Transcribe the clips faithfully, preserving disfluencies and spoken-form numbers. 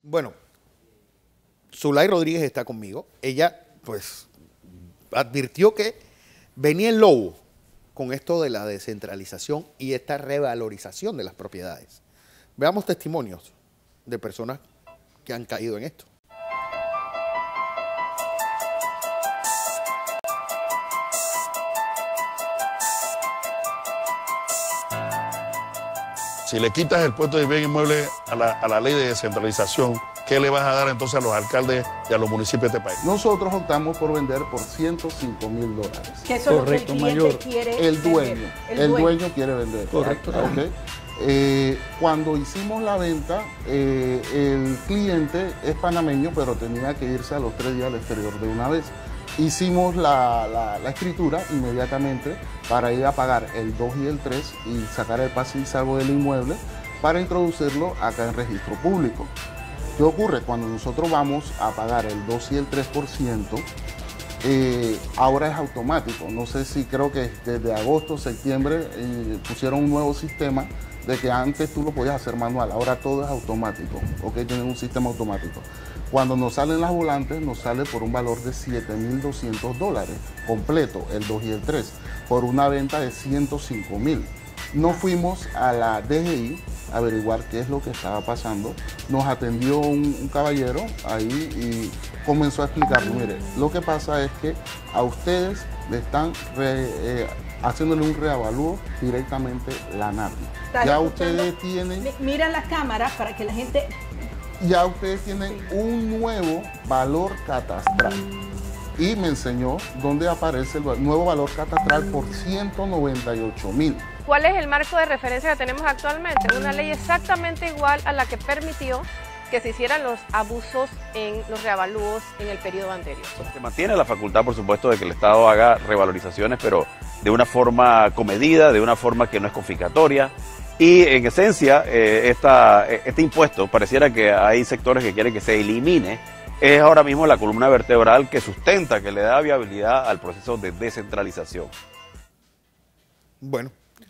Bueno, Zulay Rodríguez está conmigo. Ella, pues, advirtió que venía el lobo con esto de la descentralización y esta revalorización de las propiedades. Veamos testimonios de personas que han caído en esto. Si le quitas el puesto de bien inmueble a la, a la ley de descentralización, ¿qué le vas a dar entonces a los alcaldes y a los municipios de este país? Nosotros optamos por vender por ciento cinco mil dólares. Que eso Correcto, es lo que el mayor. Quiere el dueño, vender. el, el dueño. dueño quiere vender. Correcto. Okay. Eh, cuando hicimos la venta, eh, el cliente es panameño, pero tenía que irse a los tres días al exterior de una vez. Hicimos la, la, la escritura inmediatamente para ir a pagar el dos y el tres y sacar el pase y salvo del inmueble para introducirlo acá en registro público. ¿Qué ocurre? Cuando nosotros vamos a pagar el dos y el tres por ciento, eh, ahora es automático. No sé si creo que desde agosto, septiembre eh, pusieron un nuevo sistema de que antes tú lo podías hacer manual, ahora todo es automático, ¿ok? Tienen un sistema automático. Cuando nos salen las volantes, nos sale por un valor de siete mil doscientos dólares, completo, el dos y el tres, por una venta de ciento cinco mil. No fuimos a la D G I a averiguar qué es lo que estaba pasando. Nos atendió un, un caballero ahí y comenzó a explicarnos, mire, lo que pasa es que a ustedes le están re, eh, haciéndole un reavalúo directamente la NATI. Ya ustedes tienen... Mira las cámaras para que la gente... Ya ustedes tienen un nuevo valor catastral. Y me enseñó dónde aparece el nuevo valor catastral por ciento noventa y ocho mil. ¿Cuál es el marco de referencia que tenemos actualmente? Una ley exactamente igual a la que permitió que se hicieran los abusos en los reavalúos en el periodo anterior. Se mantiene la facultad, por supuesto, de que el Estado haga revalorizaciones, pero de una forma comedida, de una forma que no es confiscatoria. Y en esencia, eh, esta, este impuesto, pareciera que hay sectores que quieren que se elimine, es ahora mismo la columna vertebral que sustenta, que le da viabilidad al proceso de descentralización. Bueno,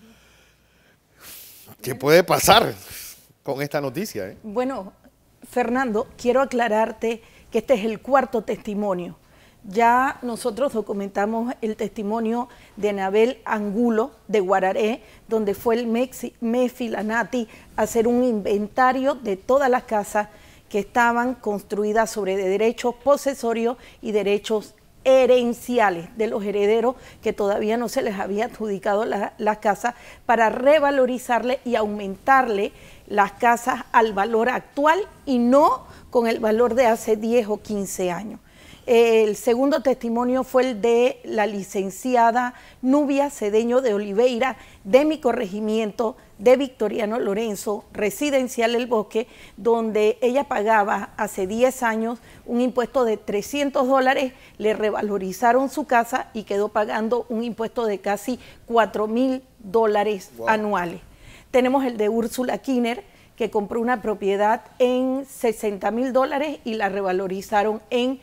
¿qué puede pasar con esta noticia? Eh? Bueno, Fernando, quiero aclararte que este es el cuarto testimonio. Ya nosotros documentamos el testimonio de Anabel Angulo de Guararé, donde fue el MEFI, la NATI, a hacer un inventario de todas las casas que estaban construidas sobre derechos posesorios y derechos herenciales de los herederos que todavía no se les había adjudicado las la casas para revalorizarle y aumentarle las casas al valor actual y no con el valor de hace diez o quince años. El segundo testimonio fue el de la licenciada Nubia Cedeño de Oliveira, de mi corregimiento de Victoriano Lorenzo, residencial El Bosque, donde ella pagaba hace diez años un impuesto de trescientos dólares, le revalorizaron su casa y quedó pagando un impuesto de casi cuatro mil dólares wow. anuales. Tenemos el de Úrsula Kiner, que compró una propiedad en sesenta mil dólares y la revalorizaron en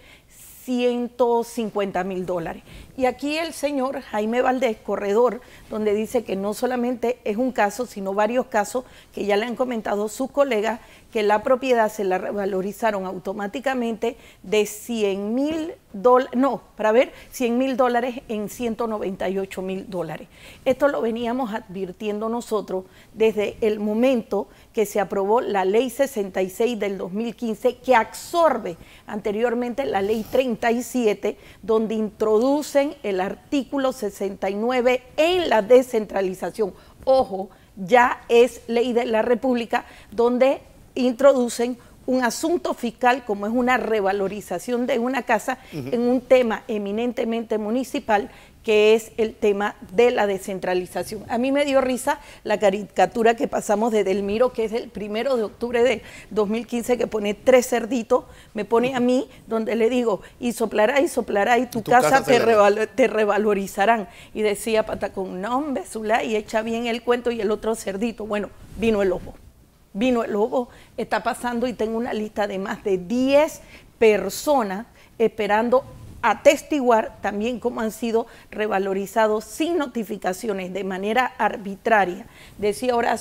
ciento cincuenta mil dólares. Y aquí el señor Jaime Valdés, corredor, donde dice que no solamente es un caso, sino varios casos que ya le han comentado sus colegas, que la propiedad se la revalorizaron automáticamente de cien mil dólares, no, para ver, cien mil dólares en ciento noventa y ocho mil dólares. Esto lo veníamos advirtiendo nosotros desde el momento que se aprobó la ley sesenta y seis del dos mil quince, que absorbe anteriormente la ley treinta y siete, donde introducen el artículo sesenta y nueve en la descentralización. Ojo, ya es ley de la República, donde introducen un asunto fiscal como es una revalorización de una casa uh-huh. en un tema eminentemente municipal, que es el tema de la descentralización. A mí me dio risa la caricatura que pasamos de Delmiro, que es el primero de octubre de dos mil quince, que pone tres cerditos, me pone a mí, donde le digo, y soplará y soplará y tu, y tu casa, casa te, reval te revalorizarán. Y decía Patacón, no hombre, Zulay, y echa bien el cuento, y el otro cerdito. Bueno, vino el lobo. Vino el lobo, está pasando y tengo una lista de más de diez personas esperando atestiguar también cómo han sido revalorizados sin notificaciones de manera arbitraria. Decía Horacio,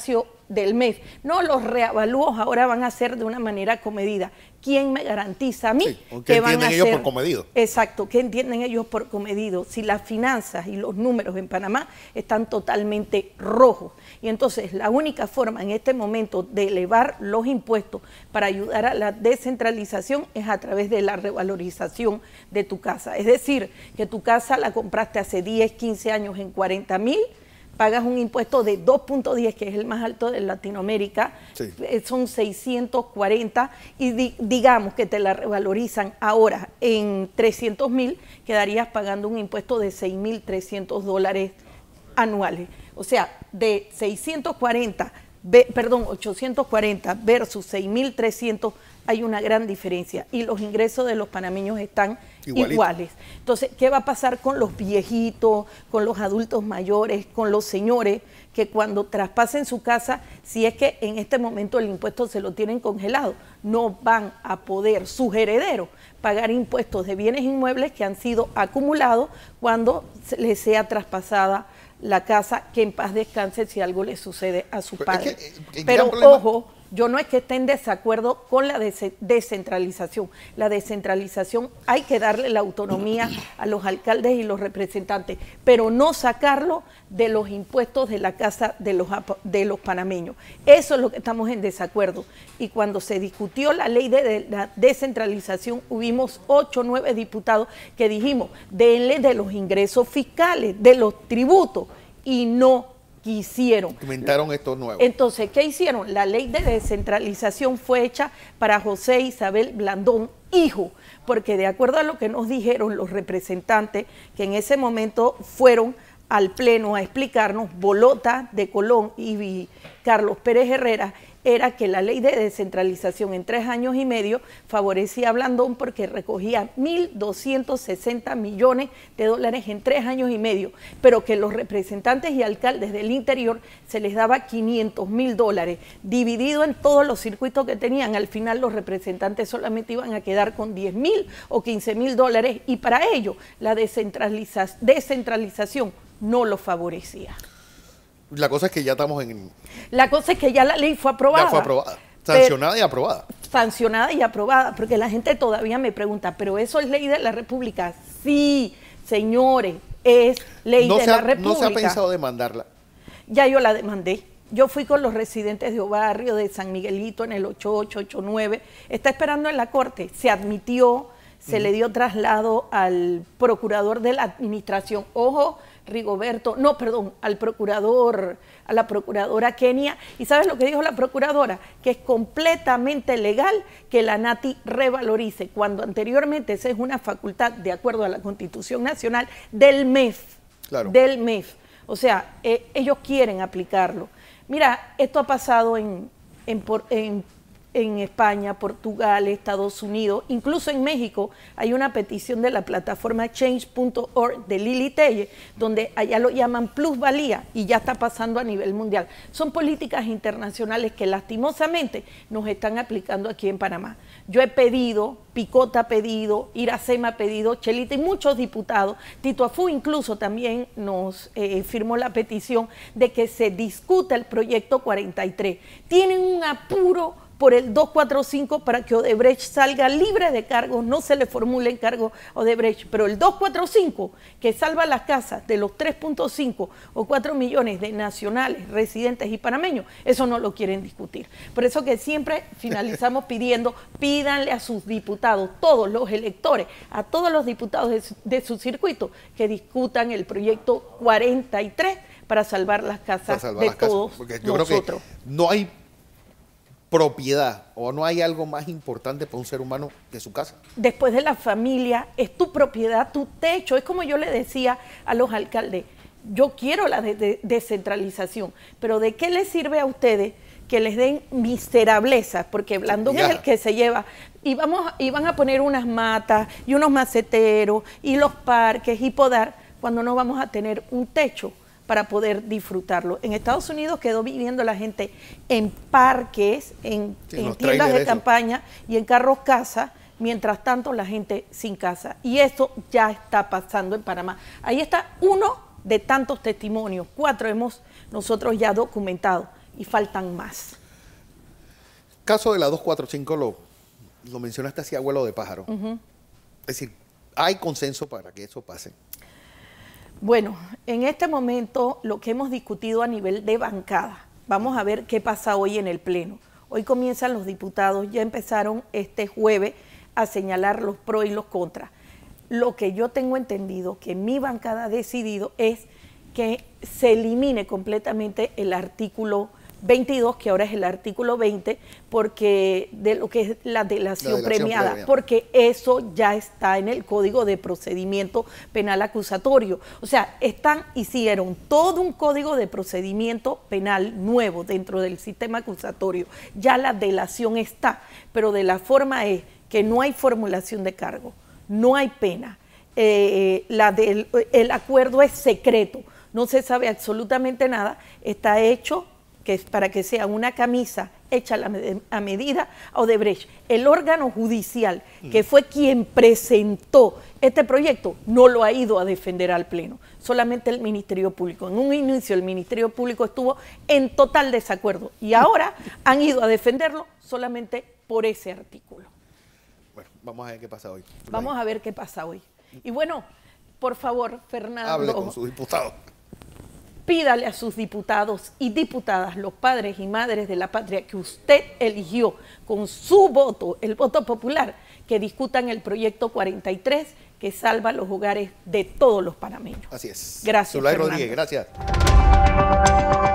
del mes. No, los reavalúos ahora van a ser de una manera comedida. ¿Quién me garantiza a mí Sí, ¿qué que van a entienden ellos ser, por comedido? Exacto, ¿qué entienden ellos por comedido? Si las finanzas y los números en Panamá están totalmente rojos. Y entonces la única forma en este momento de elevar los impuestos para ayudar a la descentralización es a través de la revalorización de tu casa. Es decir, que tu casa la compraste hace diez, quince años en cuarenta mil, pagas un impuesto de dos punto diez, que es el más alto de Latinoamérica, Sí. eh, son seiscientos cuarenta, y di, digamos que te la revalorizan ahora en trescientos mil, quedarías pagando un impuesto de seis mil trescientos dólares anuales. O sea, de seiscientos cuarenta, ve, perdón, ochocientos cuarenta versus seis mil trescientos, hay una gran diferencia y los ingresos de los panameños están Igualito. iguales. Entonces, ¿qué va a pasar con los viejitos, con los adultos mayores, con los señores que cuando traspasen su casa, si es que en este momento el impuesto se lo tienen congelado, no van a poder sus herederos pagar impuestos de bienes inmuebles que han sido acumulados cuando se les sea traspasada la casa, que en paz descanse si algo le sucede a su Pero es padre? que, eh, el Pero gran problema- ojo, yo no es que esté en desacuerdo con la des- descentralización. La descentralización hay que darle la autonomía a los alcaldes y los representantes, pero no sacarlo de los impuestos de la casa de los, apa- de los panameños. Eso es lo que estamos en desacuerdo. Y cuando se discutió la ley de, de la descentralización, hubimos ocho o nueve diputados que dijimos, denle de los ingresos fiscales, de los tributos, y no quisieron. Inventaron estos nuevos. Entonces, ¿qué hicieron? La ley de descentralización fue hecha para José Isabel Blandón, hijo, porque de acuerdo a lo que nos dijeron los representantes, que en ese momento fueron al Pleno a explicarnos, Bolota de Colón y Carlos Pérez Herrera, era que la ley de descentralización en tres años y medio favorecía a Blandón porque recogía mil doscientos sesenta millones de dólares en tres años y medio, pero que los representantes y alcaldes del interior se les daba quinientos mil dólares, dividido en todos los circuitos que tenían. Al final los representantes solamente iban a quedar con diez mil o quince mil dólares, y para ello la descentraliza descentralización no lo favorecía. La cosa es que ya estamos en... La cosa es que ya la ley fue aprobada. Ya fue aprobada. Pero- Sancionada y aprobada. sancionada y aprobada, porque la gente todavía me pregunta, ¿pero eso es ley de la República? Sí, señores, es ley No de se, la ha, República. no se ha pensado demandarla. Ya yo la demandé. Yo fui con los residentes de Obarrio, de San Miguelito, en el ocho ocho ocho nueve. Está esperando en la corte. Se admitió, se uh-huh. le dio traslado al procurador de la administración. Ojo, Rigoberto, no, perdón, al procurador, a la procuradora Kenia. ¿Y sabes lo que dijo la procuradora? Que es completamente legal que la Nati revalorice, cuando anteriormente esa es una facultad, de acuerdo a la Constitución Nacional, del M E F. Claro. Del M E F. O sea, eh, ellos quieren aplicarlo. Mira, esto ha pasado en, en, en, en España, Portugal, Estados Unidos, incluso en México. Hay una petición de la plataforma change punto org de Lili Telle, donde allá lo llaman plusvalía, y ya está pasando a nivel mundial. Son políticas internacionales que lastimosamente nos están aplicando aquí en Panamá. Yo he pedido, Picota ha pedido, Iracema ha pedido, Chelita y muchos diputados, Tito Afú incluso también nos eh, firmó la petición de que se discuta el proyecto cuarenta y tres. Tienen un apuro por el doscientos cuarenta y cinco para que Odebrecht salga libre de cargos, no se le formule encargo a Odebrecht, pero el doscientos cuarenta y cinco que salva las casas de los tres punto cinco o cuatro millones de nacionales, residentes y panameños, eso no lo quieren discutir. Por eso que siempre finalizamos pidiendo, pídanle a sus diputados, todos los electores, a todos los diputados de su, de su circuito, que discutan el proyecto cuarenta y tres para salvar las casas salvar de las casas, todos porque yo nosotros. Creo que no hay propiedad o no hay algo más importante para un ser humano que su casa. Después de la familia, es tu propiedad, tu techo. Es como yo le decía a los alcaldes, yo quiero la de, de, descentralización, pero ¿de qué les sirve a ustedes que les den miserableza? Porque Blandón ya. es el que se lleva, y, vamos, y van a poner unas matas y unos maceteros y los parques y podar, cuando no vamos a tener un techo para poder disfrutarlo. En Estados Unidos quedó viviendo la gente en parques, en, sí, en tiendas de campaña y en carros casa, mientras tanto la gente sin casa. Y esto ya está pasando en Panamá. Ahí está uno de tantos testimonios, cuatro hemos nosotros ya documentado. y faltan más. Caso de la dos cuatro cinco lo, lo mencionaste así, abuelo de pájaro. Uh-huh. Es decir, ¿hay consenso para que eso pase? Bueno, en este momento lo que hemos discutido a nivel de bancada, vamos a ver qué pasa hoy en el Pleno. Hoy comienzan los diputados, ya empezaron este jueves a señalar los pros y los contras. Lo que yo tengo entendido, que mi bancada ha decidido, es que se elimine completamente el artículo veintidós, que ahora es el artículo veinte, porque de lo que es la delación, la delación premiada, premiada, porque eso ya está en el Código de Procedimiento Penal Acusatorio. O sea, están, hicieron todo un Código de Procedimiento Penal nuevo dentro del sistema acusatorio. Ya la delación está, pero de la forma es que no hay formulación de cargo, no hay pena, eh, la del, el acuerdo es secreto, no se sabe absolutamente nada, está hecho que es para que sea una camisa hecha a medida a Odebrecht. El órgano judicial, que fue quien presentó este proyecto, no lo ha ido a defender al Pleno, solamente el Ministerio Público. En un inicio el Ministerio Público estuvo en total desacuerdo y ahora han ido a defenderlo solamente por ese artículo. Bueno, vamos a ver qué pasa hoy. Vamos a ver qué pasa hoy. Y bueno, por favor, Fernando, hable con su diputado. Pídale a sus diputados y diputadas, los padres y madres de la patria que usted eligió con su voto, el voto popular, que discutan el proyecto cuarenta y tres que salva los hogares de todos los panameños. Así es. Gracias, Zulay Fernando. Rodríguez, gracias.